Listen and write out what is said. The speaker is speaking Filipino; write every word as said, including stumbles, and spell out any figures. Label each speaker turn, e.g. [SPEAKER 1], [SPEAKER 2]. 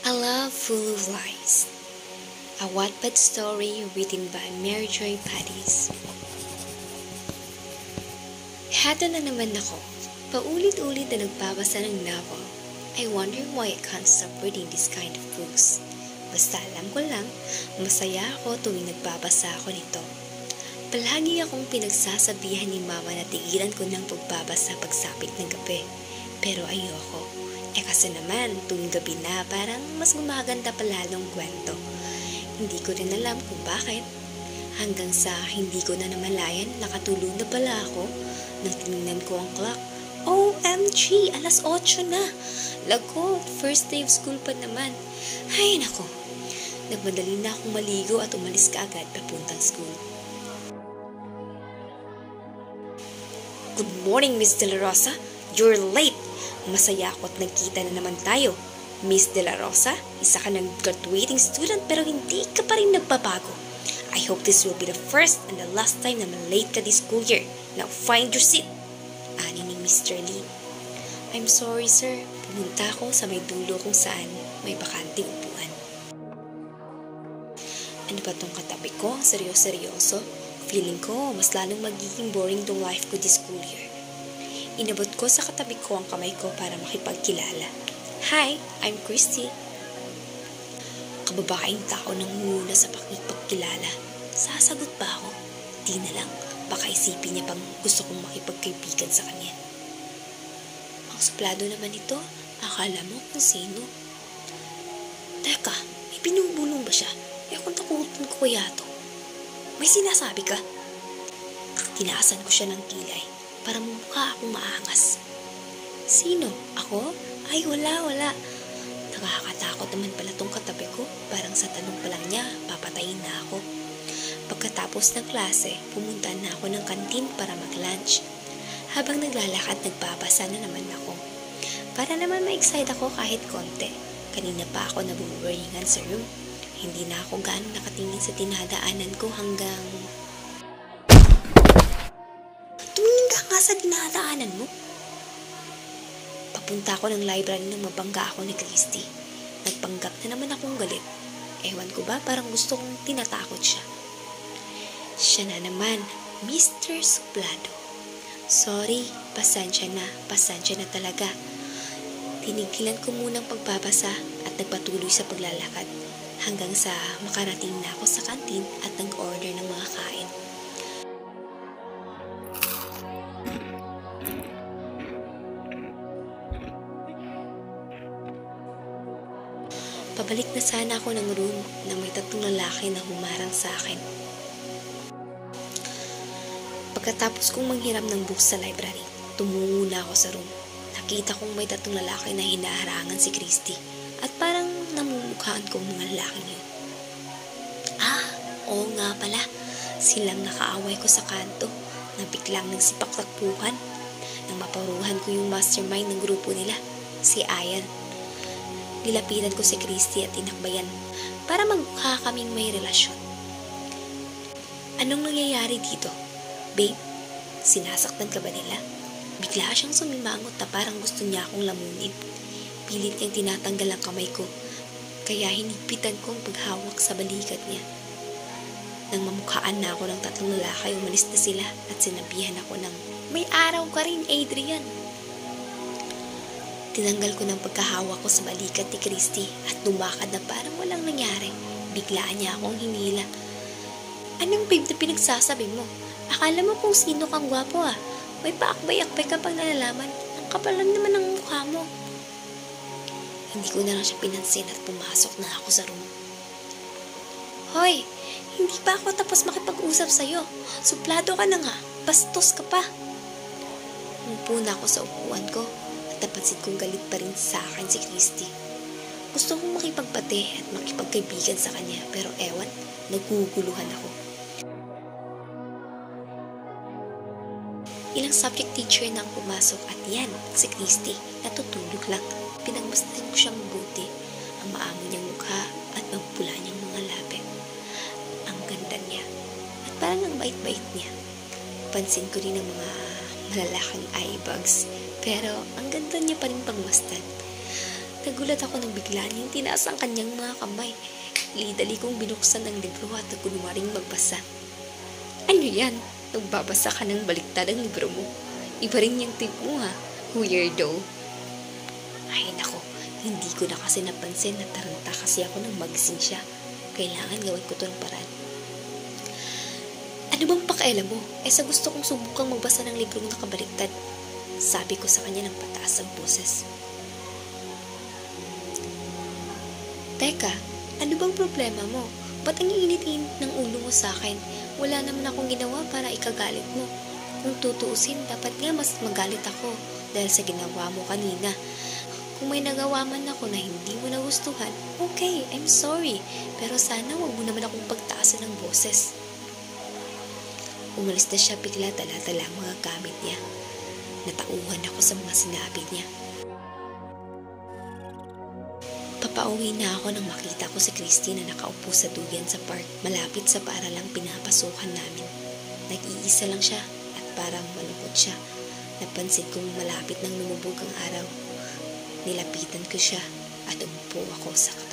[SPEAKER 1] A Love Full of Lies, a Wattpad story written by Mary Joy Padis. Hata na naman ako, paulit-ulit na nagbabasa ng novel. I wonder why I can't stop reading this kind of books. Basta alam ko lang, masaya ako tuwing nagbabasa ako nito. Palagi akong pinagsasabihan ni Mama na tigilan ko ng pagbabasa pagsapit ng gabi. Pero ayoko. Eh kasi naman, tuwing gabi na parang mas gumaganda pa lalong kwento. Hindi ko rin alam kung bakit. Hanggang sa hindi ko na namalayan, nakatulog na pala ako nang tinignan ko ang clock. O M G, alas otso na. Lagot, first day of school pa naman. Ay nako, nagmadali na akong maligo at umalis ka agad papuntang school. Good morning, Miss De La Rosa. You're late. Masaya ako at nagkita na naman tayo. Miss De La Rosa, isa ka ng graduating student pero hindi ka pa rin nagbabago. I hope this will be the first and the last time na malate ka this school year. Now find your seat. Ani ni Mister Lee. I'm sorry, sir. Pumunta ako sa may dulo kung saan may bakanting upuan. Ano ba tong katabi ko? Seryoso-seryoso? Feeling ko, mas lalong magiging boring tong life ko this school year. Inabot ko sa katabi ko ang kamay ko para makipagkilala. Hi, I'm Christy. Kababaeng tao nang muna sa pakipagkilala. Sasagot ba ako? Di na lang. Baka isipin niya pang gusto kong makipagkaibigan sa kanya. Ang suplado naman ito, akala mo kung sino. Teka, may binubulong ba siya? Eh kung takutin ko kaya to. May sinasabi ka? Tinaasan ko siya ng kilay para mukha akong maangas. Sino? Ako? Ay, wala, wala. Nakakatakot naman pala tong katabi ko. Parang sa tanong pa lang niya, papatayin na ako. Pagkatapos ng klase, pumunta na ako ng kantin para mag-lunch. Habang naglalakad, nagbabasa na naman ako. Para naman ma-excite ako kahit konti. Kanina pa ako nabuburingan sa room. Hindi na ako gaano nakatingin sa tinadaanan ko hanggang... Tumingin ka nga sa dinadaanan mo. Papunta ako ng library nang mabangga ako ni Christy. Nagpanggap na naman akong galit. Ewan ko ba, parang gusto kong tinatakot siya. Siya na naman, Mister Suplado. Sorry, pasensya na, pasensya na talaga. Tinigilan ko munang pagbabasa at nagpatuloy sa paglalakad hanggang sa makarating na ako sa kantin at nag-order ng mga kain. Pabalik na sana ako ng room na may tatlong lalaki na humarang sa akin. Pagkatapos kong manghiram ng books sa library, tumungo na ako sa room. Nakita kong may tatlong lalaki na hinaharangan si Christy at parang namumukhaan ko mga lalaking yun. Ah, oo nga pala. Silang nakaaway ko sa kanto na biglang nagsipagtakbuhan nang maparuhan ko yung mastermind ng grupo nila, si Ayan. Nilapitan ko si Christy at tinakbayan para magmukha kaming may relasyon. Anong nangyayari dito? Babe, sinasaktan ka ba nila? Bigla siyang sumimangot na parang gusto niya akong lamunin. Pilit niyang tinatanggal ang kamay ko, kaya hinigpitan ko ang paghawak sa balikat niya. Nang mamukhaan na ako ng tatlong lalaki, umalis na sila at sinabihan ako ng, "May araw ka rin, Adrian." Tinanggal ko ng pagkahawak ko sa balikat ni Christy at lumakad na parang walang nangyari. Biglaan niya akong hinila. Anong babe na pinagsasabi mo? Akala mo kung sino kang gwapo ah. May paakbay-akbay ka pang nalalaman. Ang kapal lang naman ng mukha mo. Hindi ko na lang siya pinansin at pumasok na ako sa room. Hoy, hindi pa ako tapos makipag-usap sa'yo. Suplado ka na nga. Bastos ka pa. Umupo na ako sa upuan ko. Napansin kong galit pa rin sa akin si Christy. Gusto kong makipagbate at makipagkaibigan sa kanya pero ewan, naguguluhan ako. Ilang subject teacher na ang pumasok at yan, si Christy, natutulog lang. Pinagmasdan ko siyang mabuti, ang maamo niyang mukha at magpula niyang mga labi. Ang ganda niya at parang ang bait-bait niya. Pansin ko rin ang mga malalaking eye bags. Pero ang ganda niya pa rin pagmasdan. Nagulat ako nang bigla niyang tinaas ang kanyang mga kamay. Dali-dali kong binuksan ang libro at nagkunwaring magbasa. Ano yan? Nagbabasa ka ng baliktad ang libro mo. Iba rin yung tip mo ha. Weirdo. Ay nako, hindi ko na kasi napansin na taranta kasi ako nang magising siya. Kailangan gawin ko to ng paraan. Ano bang pakialam mo? Eh sa gusto kong subukang magbasa ng librong nakabaliktad. Sabi ko sa kanya ng pataas ang boses. Teka, ano bang problema mo? Ba't ang init-init ng ulo mo sa akin? Wala naman akong ginawa para ikagalit mo. Kung tutuusin, dapat nga mas magalit ako dahil sa ginawa mo kanina. Kung may nagawa man ako na hindi mo nagustuhan, okay, I'm sorry. Pero sana wag mo naman akong pagtaasan ng boses. Umalis na siya bigla, dala-dala ang mga gamit niya. Natauhan ako sa mga sinabi niya. Papauwi na ako nang makita ko si Christy na nakaupo sa duyan sa park, malapit sa paaralang pinapasukan namin. Nag-iisa lang siya at parang malungkot siya. Napansin kong malapit nang lumubog ang araw. Nilapitan ko siya at umupo ako sa katabi.